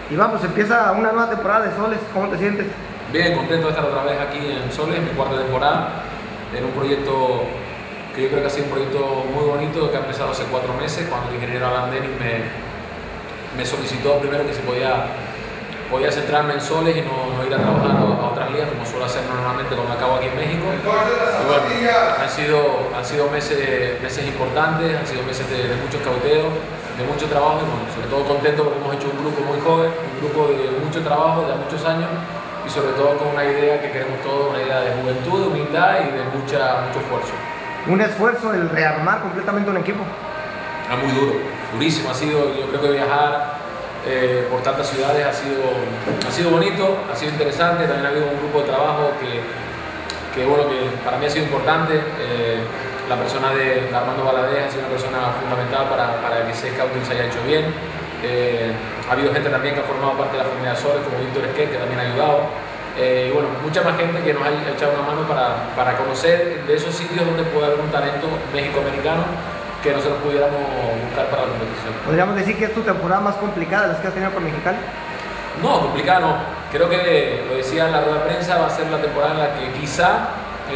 Y vamos, empieza una nueva temporada de Soles, ¿cómo te sientes? Bien, contento de estar otra vez aquí en Soles, mi cuarta temporada, en un proyecto que yo creo que ha sido un proyecto muy bonito, que ha empezado hace 4 meses, cuando el ingeniero Alan Denis me solicitó primero que si podía centrarme en Soles y no ir a trabajar a otras ligas, como suelo hacer normalmente cuando acabo aquí en México. Y bueno, han sido meses importantes, han sido meses de mucho escauteo, de mucho trabajo y bueno, sobre todo contento porque hemos hecho un grupo muy joven, un grupo de mucho trabajo, de muchos años y sobre todo con una idea que queremos todos, una idea de juventud, de humildad y de mucho esfuerzo. Un esfuerzo el rearmar completamente un equipo. Muy duro, durísimo, ha sido, yo creo que viajar por tantas ciudades ha sido bonito, ha sido interesante, también ha habido un grupo de trabajo que para mí ha sido importante. La persona de Armando Valadez ha sido una persona fundamental para que ese scouting se haya hecho bien. Ha habido gente también que ha formado parte de la familia Soles, como Víctor Esquer, que también ha ayudado. Y bueno, mucha más gente que nos ha echado una mano para conocer de esos sitios donde puede haber un talento méxico-americano que nosotros pudiéramos buscar para la competición. ¿Podríamos decir que es tu temporada más complicada de las que has tenido con Mexicali? No, complicada no. Creo que, lo decía en la rueda de prensa, va a ser la temporada en la que quizá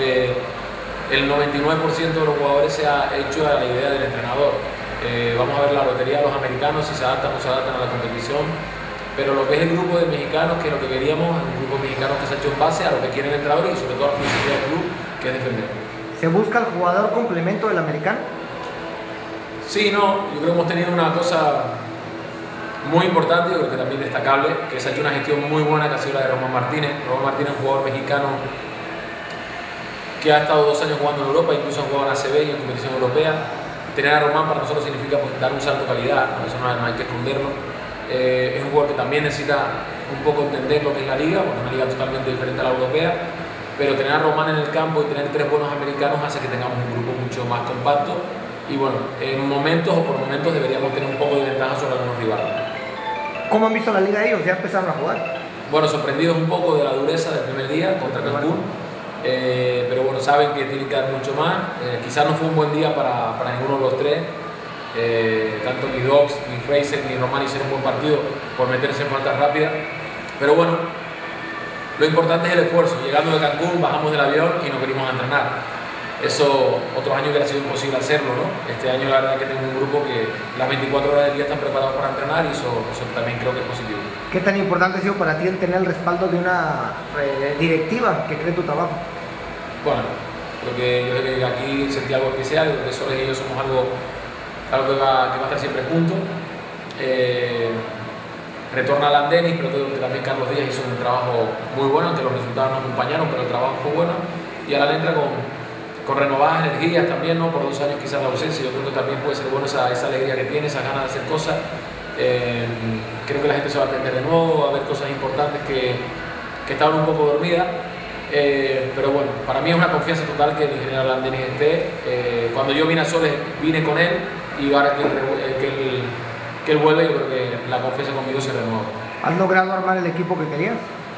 el 99% de los jugadores se ha hecho a la idea del entrenador. Vamos a ver la lotería de los americanos, si se adaptan o no se adaptan a la competición. Pero lo que es el grupo de mexicanos, que es lo que queríamos, es un grupo de mexicanos que se ha hecho en base a lo que quiere el entrenador y sobre todo a la filosofía del club, que es defender. ¿Se busca el jugador complemento del americano? Sí, no, yo creo que hemos tenido una cosa muy importante, yo creo que también destacable, que se ha hecho una gestión muy buena, que ha sido la de Román Martínez. Román Martínez es un jugador mexicano que ha estado 2 años jugando en Europa, incluso ha jugado en ACB y en competición europea. Tener a Román para nosotros significa dar un salto de calidad, ¿no? Eso no hay que esconderlo. Es un jugador que también necesita un poco entender lo que es la liga, porque es una liga totalmente diferente a la europea, pero tener a Román en el campo y tener 3 buenos americanos hace que tengamos un grupo mucho más compacto y bueno, en momentos o por momentos deberíamos tener un poco de ventaja sobre algunos rivales. ¿Cómo han visto la liga ellos? ¿Ya empezaron a jugar? Bueno, sorprendidos un poco de la dureza del primer día contra Cancún, pero bueno, saben que tienen que dar mucho más. Quizás no fue un buen día para ninguno de los 3. Tanto ni Docs, ni Fraser, ni Román hicieron un buen partido por meterse en faltas rápidas, pero bueno, lo importante es el esfuerzo. Llegando de Cancún, bajamos del avión y nos venimos a entrenar. Eso otros años hubiera sido imposible hacerlo, ¿no? Este año la verdad es que tengo un grupo que las 24 horas del día están preparados para entrenar y eso también creo que es positivo. ¿Qué tan importante ha sido para ti el tener el respaldo de una directiva que cree en tu trabajo? Bueno, creo que yo desde aquí sentí algo especial, que Soles y yo somos algo que va a estar siempre juntos. Retorna Alan Denis, pero creo que también Carlos Díaz hizo un trabajo muy bueno, aunque los resultados no acompañaron, pero el trabajo fue bueno. Y Alan entra con renovadas energías también, ¿no? Por 2 años quizás de ausencia, yo creo que también puede ser bueno esa alegría que tiene, esa ganas de hacer cosas. Creo que la gente se va a aprender de nuevo, va a ver cosas importantes que estaban un poco dormidas. Pero bueno, para mí es una confianza total que el ingeniero Alan Denis esté. Cuando yo vine a Soles, vine con él y ahora que él vuelve, yo creo que la confianza conmigo se renueva. ¿Has logrado armar el equipo que querías?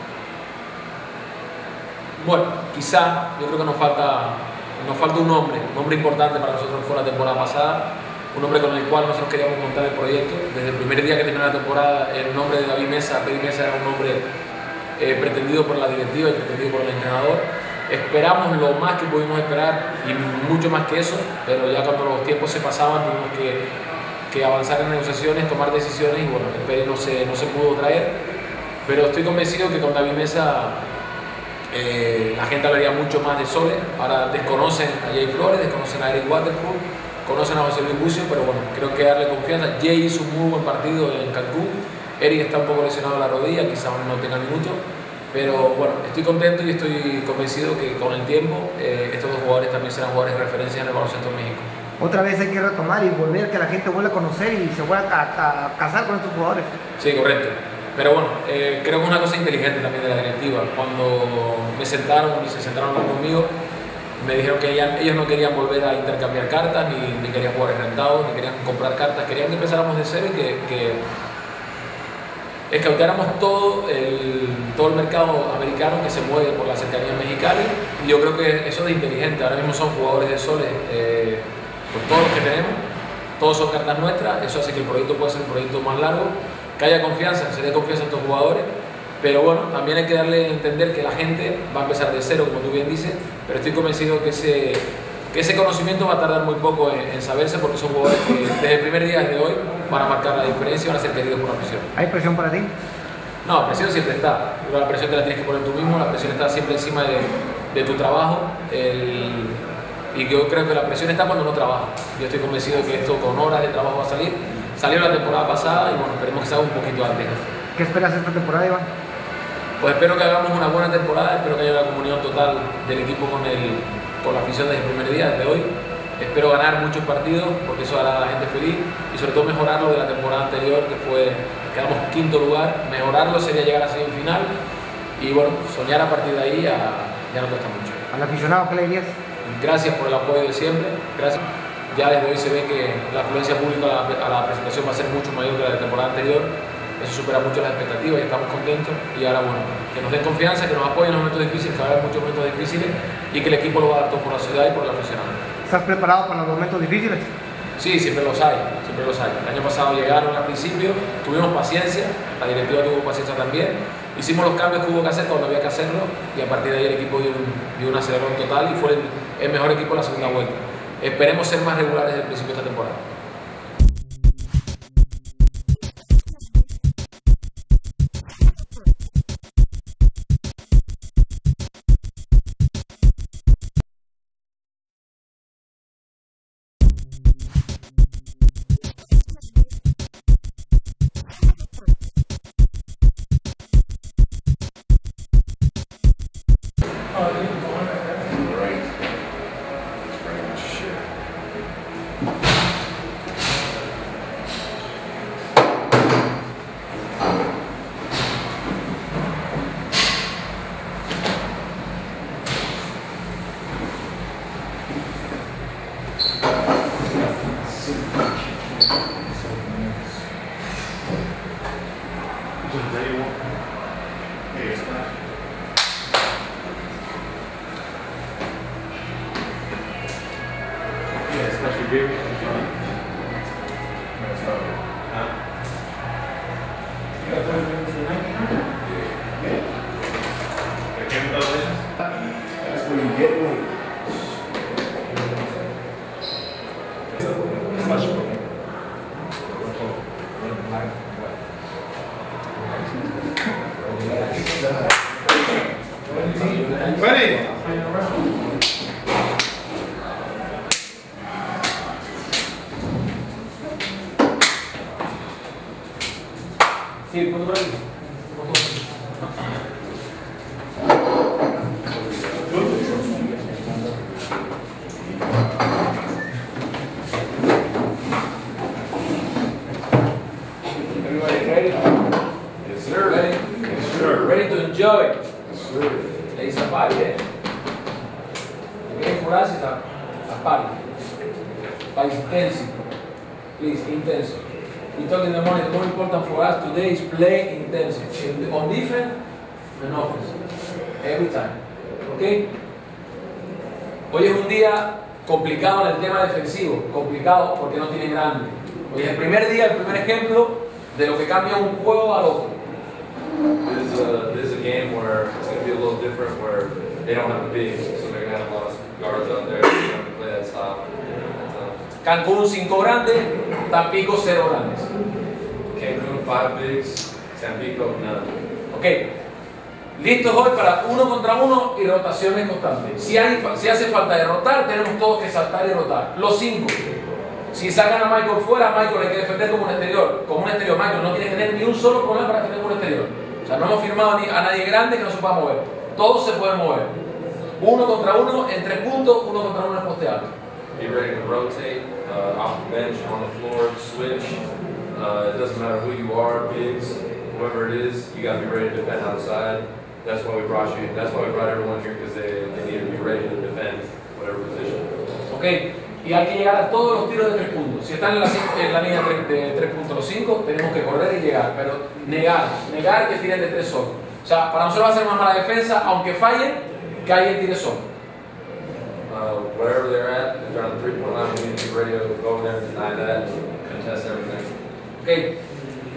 Bueno, quizá, yo creo que nos falta un nombre importante para nosotros. Fue la temporada pasada, un nombre con el cual nosotros queríamos montar el proyecto. Desde el primer día que terminó la temporada, el nombre de David Mesa era un nombre pretendido por la directiva y pretendido por el entrenador. Esperamos lo más que pudimos esperar y mucho más que eso, pero ya cuando los tiempos se pasaban tuvimos que avanzar en negociaciones, tomar decisiones y bueno, el PD no se pudo traer, pero estoy convencido que con David Mesa la gente hablaría mucho más de Soles. Ahora desconocen a Jay Flores, desconocen a Eric Waterford, conocen a José Luis Bucio, pero bueno, creo que darle confianza. Jay hizo un muy buen partido en Cancún, Eric está un poco lesionado de la rodilla, quizás no tenga minutos, pero bueno, estoy contento y estoy convencido que con el tiempo estos 2 jugadores también serán jugadores de referencia en el baloncesto en México. Otra vez hay que retomar y volver, que la gente vuelva a conocer y se vuelva a casar con estos jugadores. Sí, correcto. Pero bueno, creo que es una cosa inteligente también de la directiva. Cuando me sentaron y se sentaron a hablar conmigo, me dijeron que ellos no querían volver a intercambiar cartas, ni querían jugadores rentados, ni querían comprar cartas, querían que empezáramos de cero y que escauteáramos todo el mercado americano que se mueve por la cercanía en Mexicali. Y yo creo que eso es inteligente. Ahora mismo son jugadores de Soles, por todos los que tenemos, todos son cartas nuestras. Eso hace que el proyecto pueda ser un proyecto más largo. que haya confianza, se dé confianza a estos jugadores, pero bueno, también hay que darle a entender que la gente va a empezar de cero, como tú bien dices, pero estoy convencido que ese conocimiento va a tardar muy poco en saberse, porque son jugadores que desde el primer día, desde hoy, van a marcar la diferencia y van a ser queridos por la afición. ¿Hay presión para ti? No, presión siempre está, pero la presión te la tienes que poner tú mismo, la presión está siempre encima de tu trabajo, y yo creo que la presión está cuando no trabajas. Yo estoy convencido de que esto con horas de trabajo va a salir. Salió la temporada pasada y bueno, esperemos que salga un poquito antes. ¿Qué esperas esta temporada, Iván? Pues espero que hagamos una buena temporada, espero que haya una comunión total del equipo con la afición desde el primer día, desde hoy. Espero ganar muchos partidos porque eso hará a la gente feliz y sobre todo mejorar lo de la temporada anterior, que quedamos quinto lugar. Mejorarlo sería llegar a semifinal y bueno, soñar a partir de ahí ya no cuesta mucho. ¿Al aficionado qué le dirías? Gracias por el apoyo de siempre, gracias. Ya desde hoy se ve que la afluencia pública a la presentación va a ser mucho mayor que la de la temporada anterior. Eso supera mucho las expectativas y estamos contentos. Y ahora bueno, que nos den confianza, que nos apoyen en los momentos difíciles, que va a haber muchos momentos difíciles y que el equipo lo va a dar todo por la ciudad y por el aficionado. ¿Estás preparado para los momentos difíciles? Sí, siempre los hay, siempre los hay. El año pasado llegaron al principio, tuvimos paciencia, la directiva tuvo paciencia también, hicimos los cambios que hubo que hacer cuando había que hacerlo y a partir de ahí el equipo dio un acelerón total y fue el mejor equipo en la segunda vuelta. Esperemos ser más regulares desde el principio de esta temporada. Sí, ponte por ahí. Everybody ready? Yes, sir. Ready? Yes, sir. Ready to enjoy. Yes, sir. There is a party, eh? Okay, for us it's a party. By intensity. Please, intensity. We talked in the morning, the more important for us today is play intensity. On defense and offense. Every time. ¿Ok? Hoy es un día complicado en el tema defensivo. Complicado porque no tiene grande. Hoy es el primer día, el primer ejemplo de lo que cambia un juego al otro. This is a game where it's going to be a little different, where they don't have the bigs, so they're going to have a lot of guards out there. They're going to play that style. Cancún 5 grandes, Tampico 0 grandes. Cancun 5 bigs, Tampico none. Ok, listos hoy para 1 contra 1 y rotaciones constantes. Si hace falta derrotar, tenemos todos que saltar y rotar. Los 5. Si sacan a Michael fuera, Michael hay que defender como un exterior. Como un exterior, Michael no tiene que tener ni un solo problema para defender como un exterior. O sea, no hemos firmado a nadie grande que no se pueda mover. Todos se pueden mover. 1 contra 1 en 3 puntos, 1 contra 1 en poste alto. Be ready to rotate off the bench, on the floor, switch. It doesn't matter who you are, bigs, whoever it is, you got to be ready to defend outside. That's why we brought you. That's why we brought everyone here, because they need to be ready to defend whatever position. Okay. Y hay que llegar a todos los tiros de 3 puntos. Si están en la línea de 3 puntos los 5, tenemos que correr y llegar, pero negar que tiren de 3 solo. O sea, para nosotros va a ser más mala defensa, aunque fallen, que alguien tire solo. Wherever they're at, if they're on the 3-point line, we need to be ready to go over there and deny that, contest everything. Okay.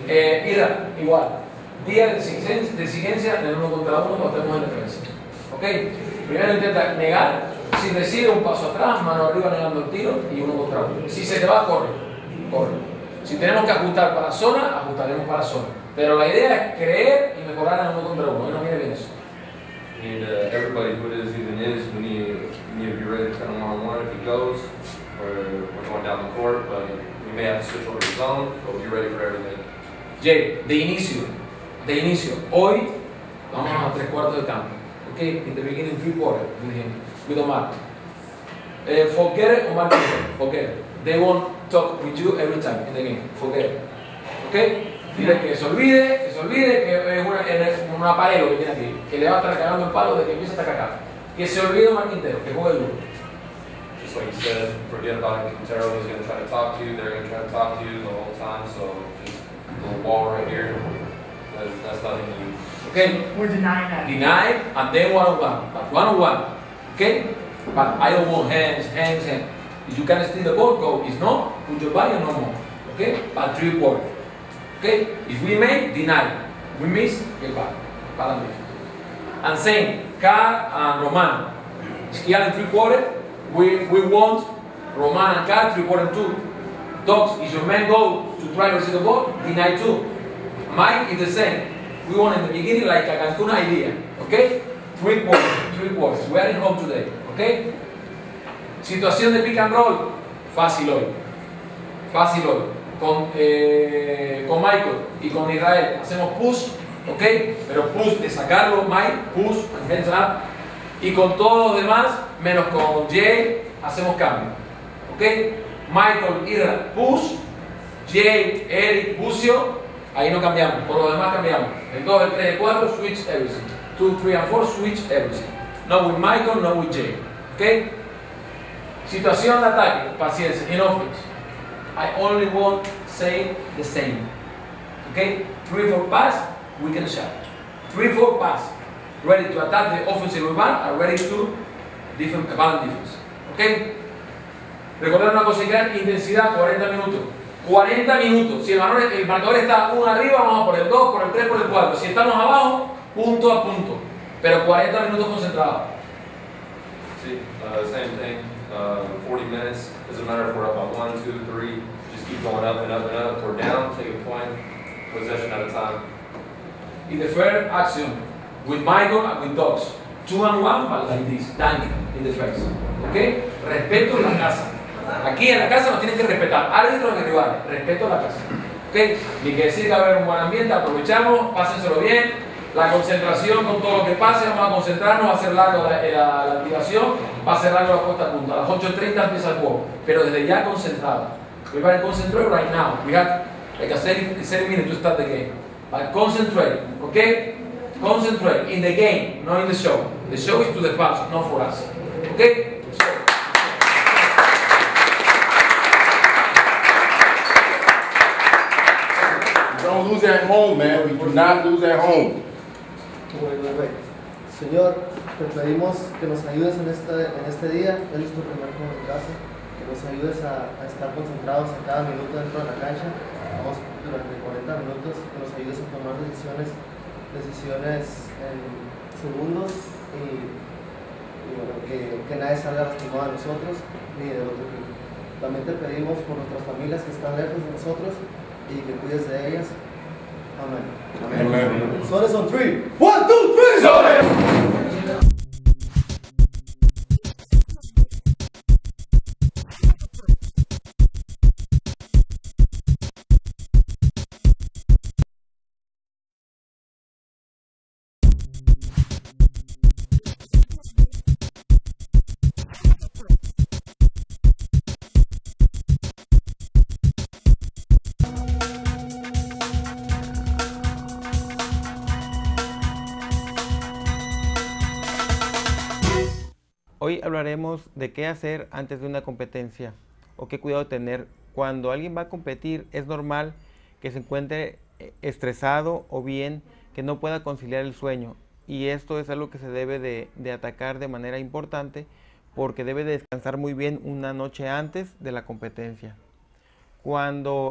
Ira, igual. Día de exigencia en 1 contra 1 cuando estemos en defensa. ¿Ok? Primero intenta negar. Si decide un paso atrás, mano arriba negando el tiro y 1 contra 1. Si se te va, corre. Corre. Si tenemos que ajustar para zona, ajustaremos para zona. Pero la idea es creer y mejorar en 1 contra 1. No viene bien eso. And everybody who it is, even is, we need to be ready to defend him one-on-one if he goes. We're going down the court, but we may have to switch over to zone, but we'll be ready for everything. Jay, de inicio, hoy vamos a 3/4 del campo. Okay, in the beginning 3/4 with him, with Omar. Forget it, Omar, forget it. They won't talk with you every time in the game. Forget it. Okay? Dile que se olvide, que es una pared lo que tiene aquí, que le va a estar cagando el palo de que empiece a atacar. Que se olvide Omar Quintero, que juegue duro. Just like you said, forget about Quintero. He's going to try to talk to you. They're going to try to talk to you the whole time. So just a little wall right here. That's nothing new. Okay? We're denying that. Deny and then one-on-one. But one-on-one. Okay? But I don't want hands. If you can steal the ball, go. If not, put your body no more. Okay? But 3/4. Okay? If we make, deny. We miss, get back. Balance defense. And same, Carl and Roman. Here in 3/4, we want Roman and Carl 3/4 too. Dogs, if your men go to try to receive the ball, deny too. Mike is the same. We want in the beginning like a Cancun idea. Okay? 3/4. We are in home today. Okay? Situación de pick and roll, fácil hoy. Con Michael y con Israel hacemos push, ok, pero push de sacarlo, Mike, push, hands up, y con todos los demás, menos con Jay, hacemos cambio, ok, Michael, Israel, push, Jay, Eric, Bucio, ahí no cambiamos, por lo demás cambiamos, el 2, el 3, el 4, switch everything, 2, 3 and 4, switch everything, no with Michael, no with Jay, ok, situación de ataque, paciencia, in offense. I only want say the same. Okay? 3-4 pass, we can shot. 3-4 pass. Ready to attack the offensive rebound and ready to balance defense. Okay? Recordar una cosa, intensidad 40 minutos. 40 minutos. Si el marcador está 1 arriba, vamos por el 2, por el 3, por el 4. Si estamos abajo, punto a punto. Pero 40 minutos concentrados. See, same thing. 40 minutes. Doesn't matter if we're up by 1, 2, 3. Just keep going up and up and up. If we're down, take a point, possession at a time. In the first action, with Michael and with Dogs, 2 and 1, but like this, tank in the face. Okay? Respeto en la casa. Aquí en la casa nos tienen que respetar, árbitros y rivales. Respeto en la casa. Okay? Ni que decir que va a haber un buen ambiente, aprovechamos, pásenselo bien. La concentración con todo lo que pase, vamos a concentrarnos, va a ser largo la activación, va a ser largo la puesta a punto. A las 8:30 empieza el juego, pero desde ya concentrado. We better concentrate right now. We have like a 30 minutes to start the game. But concentrate, okay? Concentrate in the game, not in the show. The show is to the fans, not for us. Okay? Don't lose at home, man. We do not lose at home. Señor, te pedimos que nos ayudes en este día, Él es tu primer juego en casa, que nos ayudes a estar concentrados en cada minuto dentro de la cancha, vamos durante 40 minutos, que nos ayudes a tomar decisiones en segundos y bueno, que nadie salga lastimado de nosotros ni de otro equipo. También te pedimos por nuestras familias que están lejos de nosotros y que cuides de ellas. Amén. Amen. Sones on 3. 1, 2, 3. Sones. Hoy hablaremos de qué hacer antes de una competencia o qué cuidado tener. Cuando alguien va a competir es normal que se encuentre estresado o bien que no pueda conciliar el sueño, y esto es algo que se debe de atacar de manera importante porque debe de descansar muy bien una noche antes de la competencia. Cuando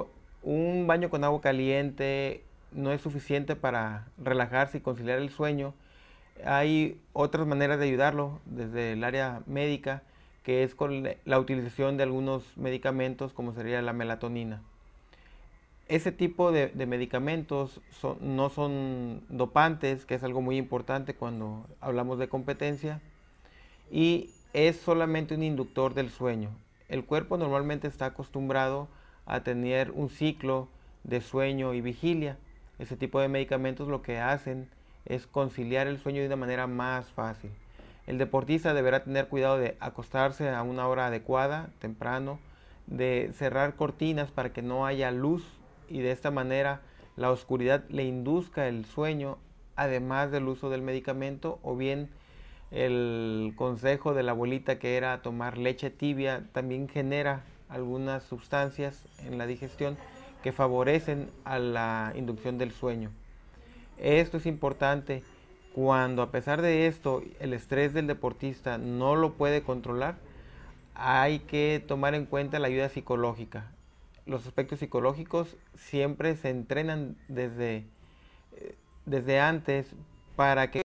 un baño con agua caliente no es suficiente para relajarse y conciliar el sueño. Hay otras maneras de ayudarlo desde el área médica, que es con la utilización de algunos medicamentos como sería la melatonina. Ese tipo de medicamentos no son dopantes, que es algo muy importante cuando hablamos de competencia, y es solamente un inductor del sueño. El cuerpo normalmente está acostumbrado a tener un ciclo de sueño y vigilia. Ese tipo de medicamentos lo que hacen es conciliar el sueño de una manera más fácil. El deportista deberá tener cuidado de acostarse a una hora adecuada, temprano, de cerrar cortinas para que no haya luz y de esta manera la oscuridad le induzca el sueño, además del uso del medicamento, o bien el consejo de la abuelita que era tomar leche tibia también genera algunas sustancias en la digestión que favorecen a la inducción del sueño. Esto es importante cuando, a pesar de esto, el estrés del deportista no lo puede controlar. Hay que tomar en cuenta la ayuda psicológica. Los aspectos psicológicos siempre se entrenan desde antes para que